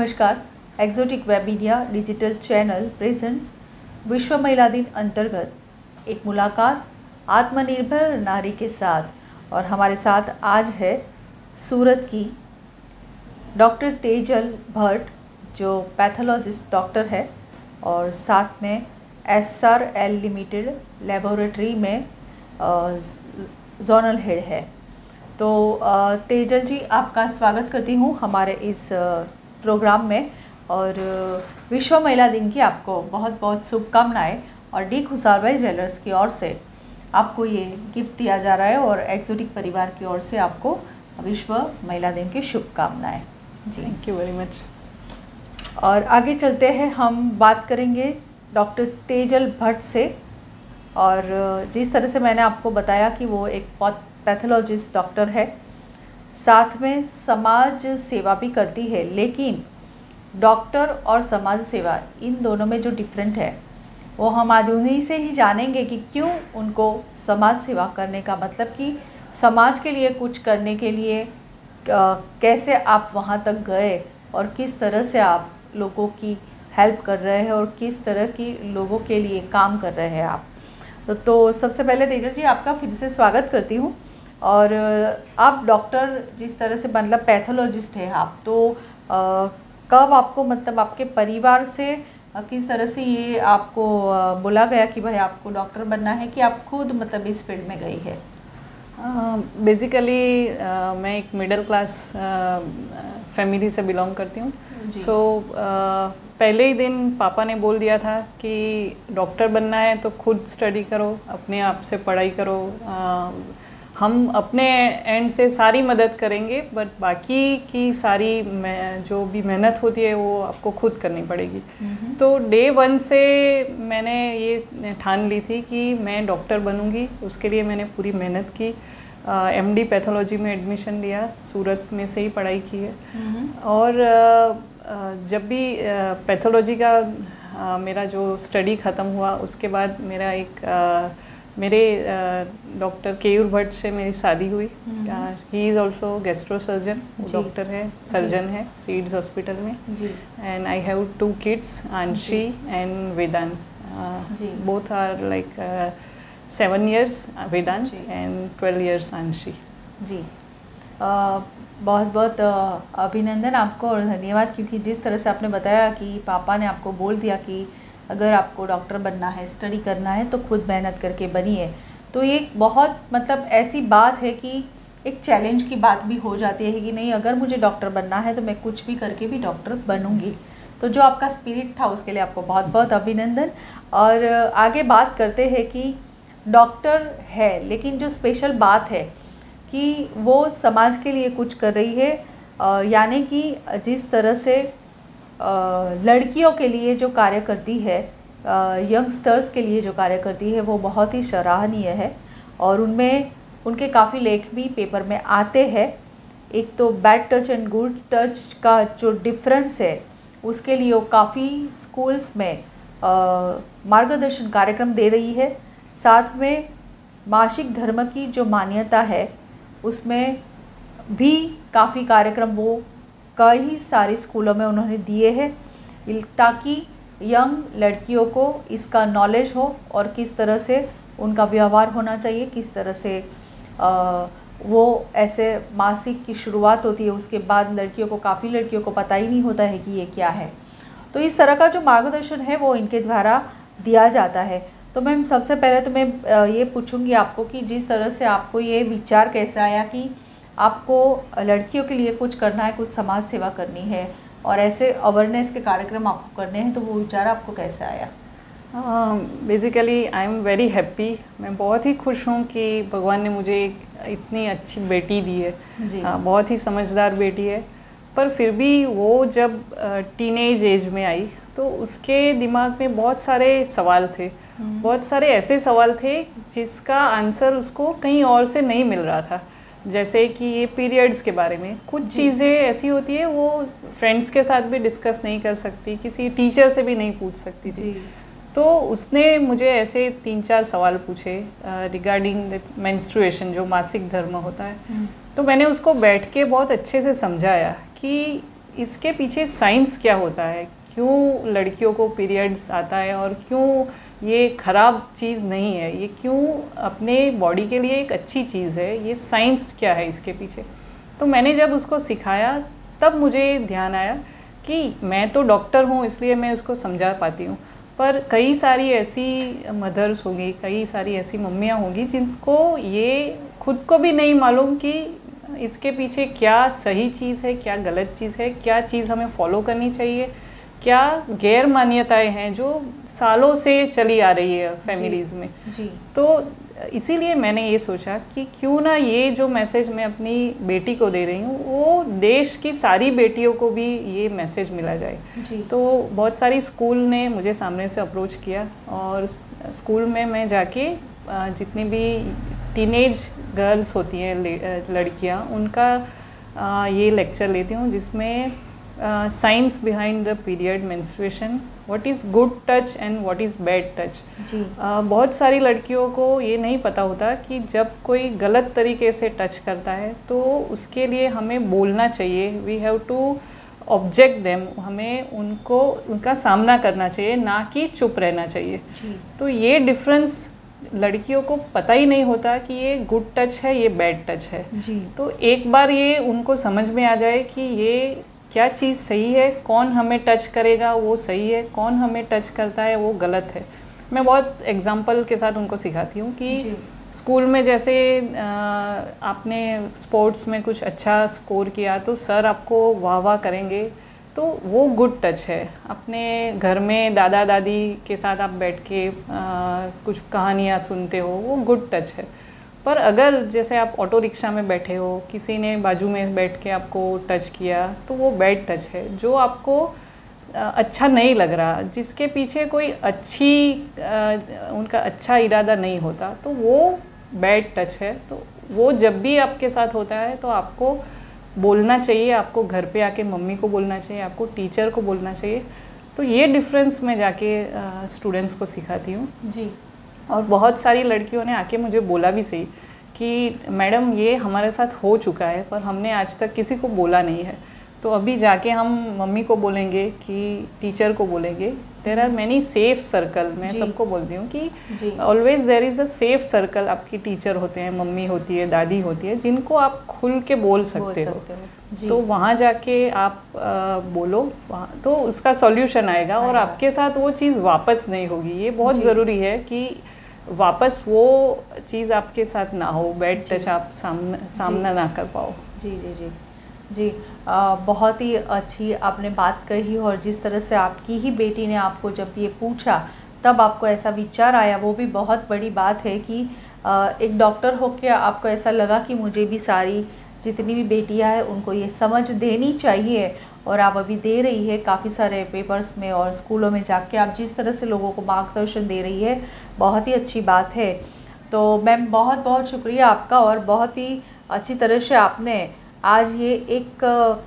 नमस्कार। Exotic web media digital channel presents विश्व महिला दिन अंतर्गत एक मुलाकात आत्मनिर्भर नारी के साथ। और हमारे साथ आज है सूरत की डॉक्टर तेजल भट्ट, जो पैथोलॉजिस्ट डॉक्टर है और साथ में SRL लिमिटेड लेबोरेटरी में जोनल हेड है। तो तेजल जी, आपका स्वागत करती हूँ हमारे इस प्रोग्राम में और विश्व महिला दिन की आपको बहुत बहुत शुभकामनाएं। और डी खुसारभाई ज्वेलर्स की ओर से आपको ये गिफ्ट दिया जा रहा है और एक्सोटिक परिवार की ओर से आपको विश्व महिला दिन की शुभकामनाएं जी। Thank you very much. और आगे चलते हैं, हम बात करेंगे डॉक्टर तेजल भट्ट से। और जिस तरह से मैंने आपको बताया कि वो एक पैथोलॉजिस्ट डॉक्टर है, साथ में समाज सेवा भी करती है। लेकिन डॉक्टर और समाज सेवा, इन दोनों में जो डिफरेंट है वो हम आज उन्हीं से ही जानेंगे कि क्यों उनको समाज सेवा करने का मतलब कि समाज के लिए कुछ करने के लिए कैसे आप वहाँ तक गए और किस तरह से आप लोगों की हेल्प कर रहे हैं और किस तरह की लोगों के लिए काम कर रहे हैं आप। तो सबसे पहले तेजल जी, आपका फिर से स्वागत करती हूँ। और आप डॉक्टर जिस तरह से मतलब पैथोलॉजिस्ट है आप, तो कब आपको मतलब आपके परिवार से किस तरह से ये आपको बोला गया कि भाई आपको डॉक्टर बनना है, कि आप खुद मतलब इस फील्ड में गई है? बेसिकली मैं एक मिडिल क्लास फैमिली से बिलोंग करती हूँ। सो पहले ही दिन पापा ने बोल दिया था कि डॉक्टर बनना है तो खुद स्टडी करो, अपने आप से पढ़ाई करो, हम अपने एंड से सारी मदद करेंगे, बट बाकी की सारी जो भी मेहनत होती है वो आपको खुद करनी पड़ेगी। तो डे 1 से मैंने ये ठान ली थी कि मैं डॉक्टर बनूंगी। उसके लिए मैंने पूरी मेहनत की। MD पैथोलॉजी में एडमिशन लिया, सूरत में से ही पढ़ाई की है। और जब भी पैथोलॉजी का मेरा जो स्टडी ख़त्म हुआ, उसके बाद मेरे डॉक्टर केयूर भट्ट से मेरी शादी हुई। He is also gastro surgeon, वो डॉक्टर है, सर्जन है सीड्स हॉस्पिटल में। And I have 2 kids, Aanshi and Vedant. Both are like 7 years Vedant and 12 years Aanshi ji. बहुत बहुत अभिनंदन आपको और धन्यवाद, क्योंकि जिस तरह से आपने बताया कि पापा ने आपको बोल दिया कि अगर आपको डॉक्टर बनना है, स्टडी करना है तो खुद मेहनत करके बनिए। तो ये बहुत मतलब ऐसी बात है कि एक चैलेंज की बात भी हो जाती है कि नहीं, अगर मुझे डॉक्टर बनना है तो मैं कुछ भी करके भी डॉक्टर बनूंगी। तो जो आपका स्पिरिट था उसके लिए आपको बहुत बहुत अभिनंदन। और आगे बात करते हैं कि डॉक्टर है, लेकिन जो स्पेशल बात है कि वो समाज के लिए कुछ कर रही है, यानी कि जिस तरह से लड़कियों के लिए जो कार्य करती है, यंगस्टर्स के लिए जो कार्य करती है, वो बहुत ही सराहनीय है। और उनमें उनके काफ़ी लेख भी पेपर में आते हैं। एक तो bad touch and good touch का जो डिफरेंस है, उसके लिए वो काफ़ी स्कूल्स में मार्गदर्शन कार्यक्रम दे रही है। साथ में मासिक धर्म की जो मान्यता है उसमें भी काफ़ी कार्यक्रम वो कई सारे स्कूलों में उन्होंने दिए हैं, ताकि यंग लड़कियों को इसका नॉलेज हो और किस तरह से उनका व्यवहार होना चाहिए, किस तरह से वो ऐसे मासिक की शुरुआत होती है, उसके बाद लड़कियों को, काफ़ी लड़कियों को पता ही नहीं होता है कि ये क्या है। तो इस तरह का जो मार्गदर्शन है वो इनके द्वारा दिया जाता है। तो मैम, सबसे पहले तो मैं ये पूछूंगी आपको कि जिस तरह से आपको ये विचार कैसे आया कि आपको लड़कियों के लिए कुछ करना है, कुछ समाज सेवा करनी है और ऐसे अवेयरनेस के कार्यक्रम आपको करने हैं, तो वो विचार आपको कैसे आया? Basically I am very happy. मैं बहुत ही खुश हूँ कि भगवान ने मुझे इतनी अच्छी बेटी दी है। बहुत ही समझदार बेटी है। पर फिर भी वो जब टीनेज एज में आई तो उसके दिमाग में बहुत सारे सवाल थे। बहुत सारे ऐसे सवाल थे जिसका आंसर उसको कहीं और से नहीं मिल रहा था। जैसे कि ये पीरियड्स के बारे में कुछ चीज़ें ऐसी होती है वो फ्रेंड्स के साथ भी डिस्कस नहीं कर सकती, किसी टीचर से भी नहीं पूछ सकती थी। तो उसने मुझे ऐसे 3-4 सवाल पूछे रिगार्डिंग द मेंस्ट्रुएशन, जो मासिक धर्म होता है। तो मैंने उसको बैठ के बहुत अच्छे से समझाया कि इसके पीछे साइंस क्या होता है, क्यों लड़कियों को पीरियड्स आता है और क्यों ये ख़राब चीज़ नहीं है, ये क्यों अपने बॉडी के लिए एक अच्छी चीज़ है, ये साइंस क्या है इसके पीछे। तो मैंने जब उसको सिखाया तब मुझे ध्यान आया कि मैं तो डॉक्टर हूँ इसलिए मैं उसको समझा पाती हूँ, पर कई सारी ऐसी मदर्स होंगी, कई सारी ऐसी मम्मियाँ होंगी जिनको ये खुद को भी नहीं मालूम कि इसके पीछे क्या सही चीज़ है, क्या गलत चीज़ है, क्या चीज़ हमें फॉलो करनी चाहिए, क्या गैर मान्यताएं हैं जो सालों से चली आ रही है फैमिलीज़ में जी। तो इसीलिए मैंने ये सोचा कि क्यों ना ये जो मैसेज मैं अपनी बेटी को दे रही हूँ वो देश की सारी बेटियों को भी ये मैसेज मिला जाए जी। तो बहुत सारी स्कूल ने मुझे सामने से अप्रोच किया और स्कूल में मैं जाके जितनी भी टीनेज गर्ल्स होती हैं लड़कियाँ, उनका ये लेक्चर लेती हूँ जिसमें science behind the period menstruation, what is good touch and what is bad touch. जी। बहुत सारी लड़कियों को ये नहीं पता होता कि जब कोई गलत तरीके से टच करता है तो उसके लिए हमें बोलना चाहिए, we have to object them, हमें उनका सामना करना चाहिए, ना कि चुप रहना चाहिए। जी। तो ये डिफरेंस लड़कियों को पता ही नहीं होता कि ये गुड टच है, ये बैड टच है। जी। तो एक बार ये उनको समझ में आ जाए कि ये क्या चीज़ सही है, कौन हमें टच करेगा वो सही है, कौन हमें टच करता है वो गलत है। मैं बहुत एग्जांपल के साथ उनको सिखाती हूँ कि स्कूल में जैसे आपने स्पोर्ट्स में कुछ अच्छा स्कोर किया तो सर आपको वाह वाह करेंगे, तो वो गुड टच है। अपने घर में दादा दादी के साथ आप बैठ के कुछ कहानियाँ सुनते हो, वो गुड टच है। पर अगर जैसे आप ऑटो रिक्शा में बैठे हो, किसी ने बाजू में बैठ के आपको टच किया तो वो बैड टच है, जो आपको अच्छा नहीं लग रहा, जिसके पीछे कोई उनका अच्छा इरादा नहीं होता, तो वो बैड टच है। तो वो जब भी आपके साथ होता है तो आपको बोलना चाहिए, आपको घर पे आके मम्मी को बोलना चाहिए, आपको टीचर को बोलना चाहिए। तो ये डिफरेंस मैं जाके स्टूडेंट्स को सिखाती हूँ जी। और बहुत सारी लड़कियों ने आके मुझे बोला भी सही कि मैडम ये हमारे साथ हो चुका है पर हमने आज तक किसी को बोला नहीं है, तो अभी जाके हम मम्मी को बोलेंगे कि टीचर को बोलेंगे। There are many safe circle, मैं सबको बोलती हूँ कि always there is a safe circle. आपकी टीचर होते हैं, मम्मी होती है, दादी होती है, जिनको आप खुल के बोल सकते हो। तो वहाँ जाके आप बोलो, तो उसका सॉल्यूशन आएगा और आपके साथ वो चीज़ वापस नहीं होगी। ये बहुत ज़रूरी है कि वापस वो चीज़ आपके साथ ना हो, बैड टच आप सामना ना कर पाओ। जी जी जी जी। बहुत ही अच्छी आपने बात कही और जिस तरह से आपकी ही बेटी ने आपको जब ये पूछा तब आपको ऐसा विचार आया, वो भी बहुत बड़ी बात है कि एक डॉक्टर होकर आपको ऐसा लगा कि मुझे भी सारी जितनी भी बेटियां हैं उनको ये समझ देनी चाहिए, और आप अभी दे रही है काफ़ी सारे पेपर्स में और स्कूलों में जाके आप जिस तरह से लोगों को मार्गदर्शन दे रही है, बहुत ही अच्छी बात है। तो मैम बहुत बहुत शुक्रिया आपका, और बहुत ही अच्छी तरह से आपने आज ये एक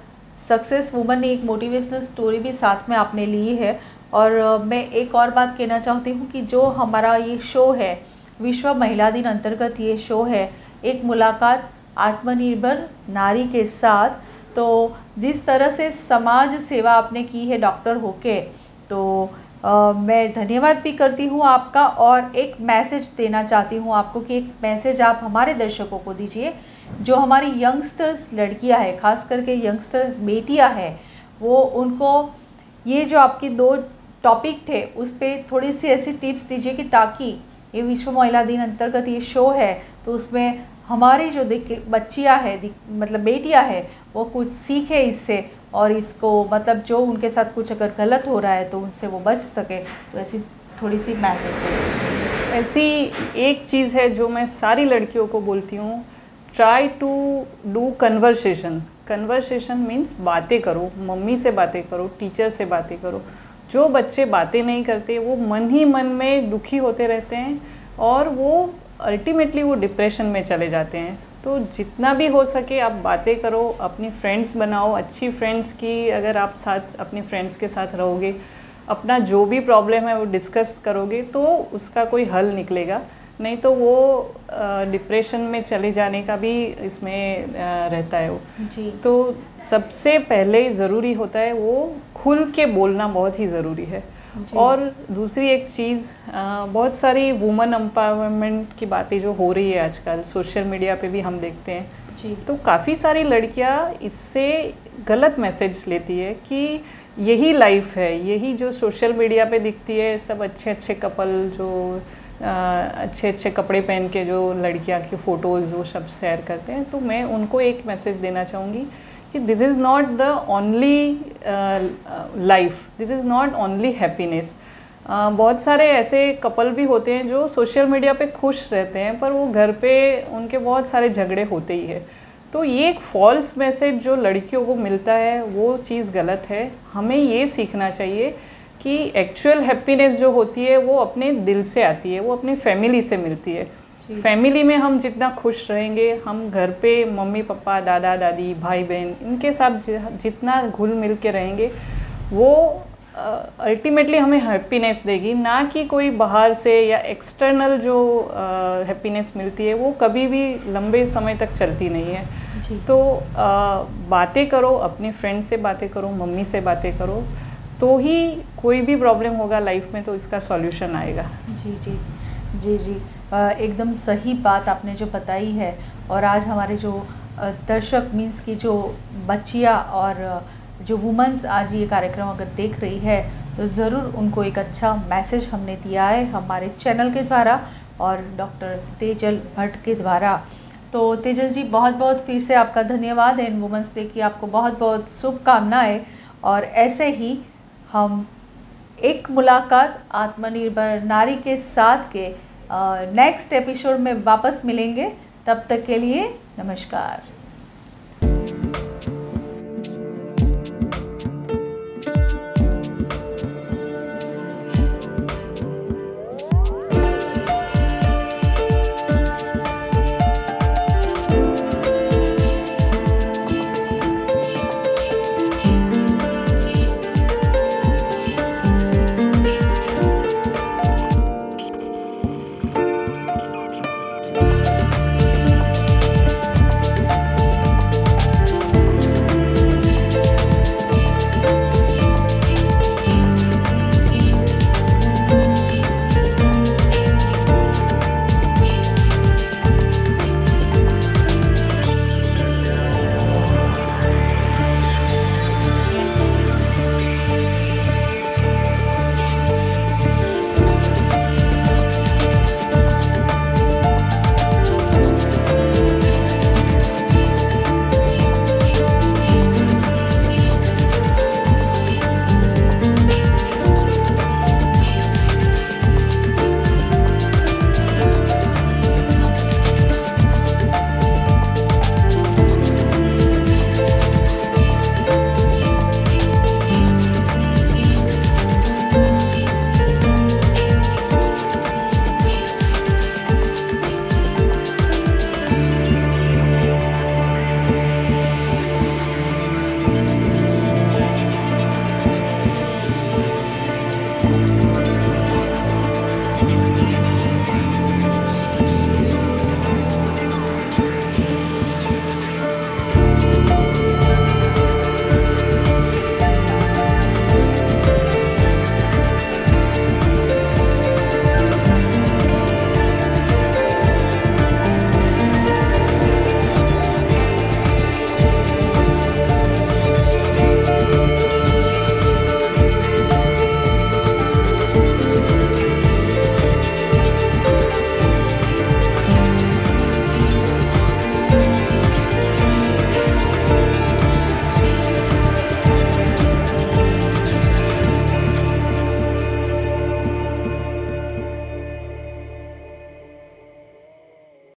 सक्सेस वुमन ने एक मोटिवेशनल स्टोरी भी साथ में आपने ली है। और मैं एक और बात कहना चाहती हूँ कि जो हमारा ये शो है, विश्व महिला दिन अंतर्गत ये शो है, एक मुलाकात आत्मनिर्भर नारी के साथ, तो जिस तरह से समाज सेवा आपने की है डॉक्टर होके, तो मैं धन्यवाद भी करती हूँ आपका, और एक मैसेज देना चाहती हूँ आपको कि एक मैसेज आप हमारे दर्शकों को दीजिए, जो हमारी यंगस्टर्स लड़कियां हैं, खास करके यंगस्टर्स बेटियां हैं, वो उनको ये जो आपके 2 टॉपिक थे उस पर थोड़ी सी ऐसी टिप्स दीजिए कि ताकि ये विश्व महिला दिन अंतर्गत ये शो है तो उसमें हमारी जो बच्चियाँ हैं, मतलब बेटियाँ हैं, वो कुछ सीखे इससे, और इसको मतलब जो उनके साथ कुछ अगर गलत हो रहा है तो उनसे वो बच सके। तो ऐसी थोड़ी सी मैसेज दीजिए। ऐसी एक चीज़ है जो मैं सारी लड़कियों को बोलती हूँ, try to do conversation. Conversation means बातें करो, मम्मी से बातें करो, टीचर से बातें करो। जो बच्चे बातें नहीं करते वो मन ही मन में दुखी होते रहते हैं और वो अल्टीमेटली वो डिप्रेशन में चले जाते हैं। तो जितना भी हो सके आप बातें करो, अपनी फ्रेंड्स बनाओ, अच्छी फ्रेंड्स की अगर आप साथ अपनी फ्रेंड्स के साथ रहोगे, अपना जो भी प्रॉब्लम है वो डिस्कस करोगे तो उसका कोई हल निकलेगा। नहीं तो वो डिप्रेशन में चले जाने का भी इसमें रहता है वो जी। तो सबसे पहले ज़रूरी होता है वो खुल के बोलना, बहुत ही ज़रूरी है। और दूसरी एक चीज़, बहुत सारी वुमेन एम्पावरमेंट की बातें जो हो रही है आजकल सोशल मीडिया पे भी हम देखते हैं जी। तो काफ़ी सारी लड़कियां इससे गलत मैसेज लेती है कि यही लाइफ है, यही जो सोशल मीडिया पे दिखती है, सब अच्छे अच्छे कपल जो अच्छे अच्छे कपड़े पहन के जो लड़कियां की फ़ोटोज़ वो सब शेयर करते हैं। तो मैं उनको एक मैसेज देना चाहूँगी कि this is not the only life, this is not only happiness. बहुत सारे ऐसे कपल भी होते हैं जो सोशल मीडिया पे खुश रहते हैं पर वो घर पे उनके बहुत सारे झगड़े होते ही है। तो ये एक फॉल्स मैसेज जो लड़कियों को मिलता है वो चीज़ गलत है। हमें ये सीखना चाहिए कि एक्चुअल हैप्पीनेस जो होती है वो अपने दिल से आती है, वो अपने फैमिली से मिलती है। फैमिली में हम जितना खुश रहेंगे, हम घर पे मम्मी पापा दादा दादी भाई बहन इनके साथ जितना घुल मिल के रहेंगे वो अल्टीमेटली हमें हैप्पीनेस देगी, ना कि कोई बाहर से या एक्सटर्नल जो हैप्पीनेस मिलती है वो कभी भी लंबे समय तक चलती नहीं है। तो बातें करो, अपने फ्रेंड से बातें करो, मम्मी से बातें करो, तो ही कोई भी प्रॉब्लम होगा लाइफ में तो इसका सॉल्यूशन आएगा। जी जी जी जी, एकदम सही बात आपने जो बताई है। और आज हमारे जो दर्शक मीन्स की जो बच्चियाँ और जो वुमेंस आज ये कार्यक्रम अगर देख रही है तो ज़रूर उनको एक अच्छा मैसेज हमने दिया है हमारे चैनल के द्वारा और डॉक्टर तेजल भट्ट के द्वारा। तो तेजल जी बहुत बहुत फिर से आपका धन्यवाद है इन वुमेंस डे की, आपको बहुत बहुत शुभकामनाएं। और ऐसे ही हम एक मुलाकात आत्मनिर्भर नारी के साथ के नेक्स्ट एपिसोड में वापस मिलेंगे। तब तक के लिए नमस्कार।